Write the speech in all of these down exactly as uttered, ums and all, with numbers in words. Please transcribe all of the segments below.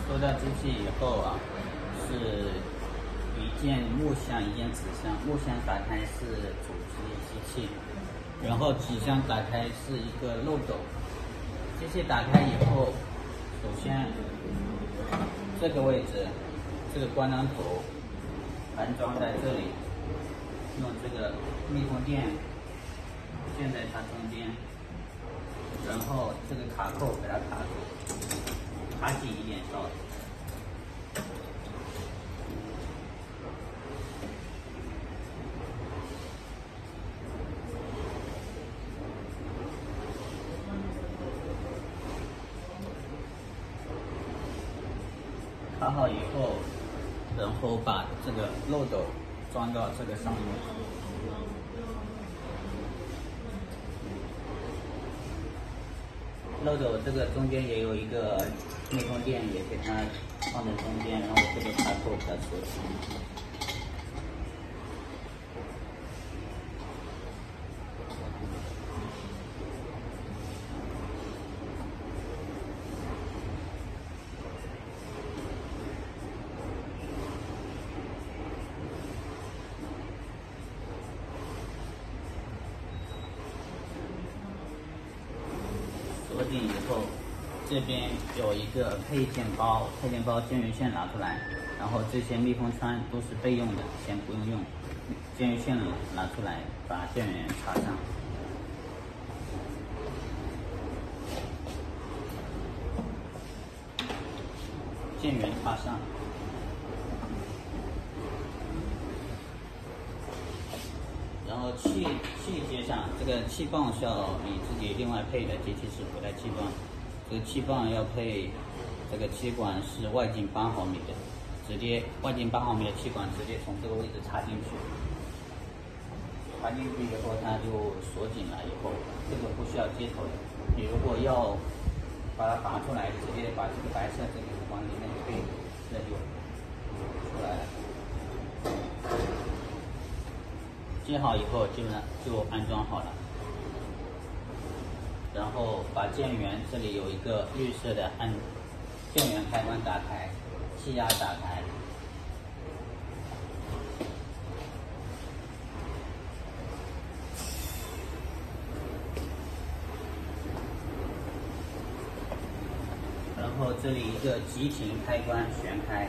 收到机器以后啊，是一件木箱，一件纸箱。木箱打开是主机机器，然后纸箱打开是一个漏斗。机器打开以后，首先这个位置，这个关张头安装在这里，用这个密封垫垫在它中间，然后这个卡扣给它卡住。卡紧一点稍微。卡好以后，然后把这个漏斗装到这个上面。漏斗这个中间也有一个密封垫，也给它放在中间，然后这个卡扣给它锁紧。锁紧以后，这边有一个配件包，配件包电源线拿出来，然后这些密封圈都是备用的，先不用用。电源线拿出来，把电源插上。电源插上。然后气气接上，这个气泵是要你自己另外配的，机器是不带气泵。这个气泵要配，这个气管是外径八毫米的，直接外径八毫米的气管直接从这个位置插进去，插进去以后它就锁紧了。以后这个不需要接头的，你如果要把它拔出来，直接把这个白色这个往里面推，这就出来了。接好以后基本上就安装好了，然后把电源这里有一个绿色的按电源开关打开，气压打开，然后这里一个急停开关旋开，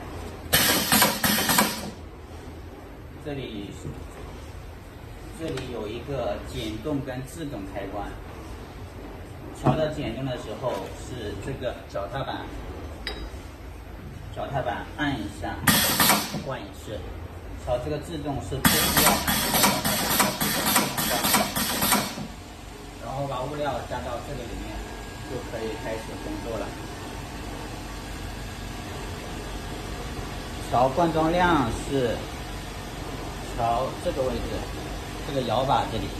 这里。这里有一个减动跟自动开关，调到减动的时候是这个脚踏板，脚踏板按一下换一次。调这个自动是不需要按这个脚踏板，然后把物料加到这个里面，就可以开始工作了。调灌装量是调这个位置。这个摇把这里，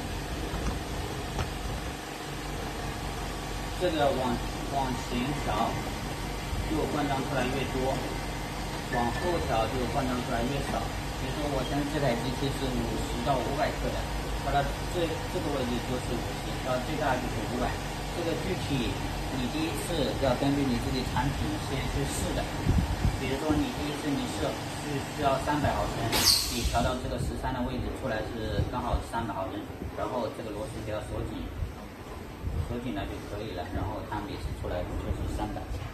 这个往往前调，就灌装出来越多；往后调就灌装出来越少。比如说，我现在这台机器是五十到五百克的，它的这这个位置就是五十，到最大就是五百。这个具体你第一次要根据你自己产品先去试的。比如说你第一次你设是需要三百毫升，你调到这个十三的位置出来是刚好三百毫升，然后这个螺丝给它锁紧，锁紧了就可以了，然后它每次出来就是三百。